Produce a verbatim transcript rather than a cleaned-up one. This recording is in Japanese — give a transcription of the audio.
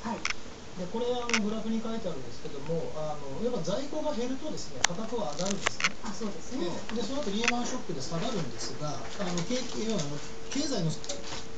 はい。 でこれあのグラフに書いてあるんですけども、あのやっぱ在庫が減るとですね、価格は上がるんですね。 あ、そうですね。 で、その後リーマンショックで下がるんですが、あの経要は経済の